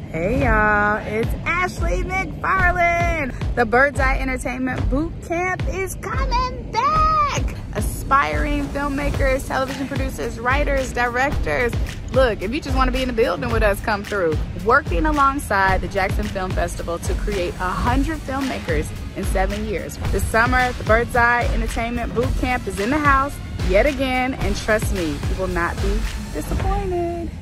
Hey y'all, it's Ashley McFarlin. The Bird's Eye Entertainment Boot Camp is coming back. Aspiring filmmakers, television producers, writers, directors. Look, if you just want to be in the building with us, come through. Working alongside the Jackson Film Festival to create 100 filmmakers in 7 years. This summer, the Bird's Eye Entertainment Boot Camp is in the house yet again, and trust me, you will not be disappointed.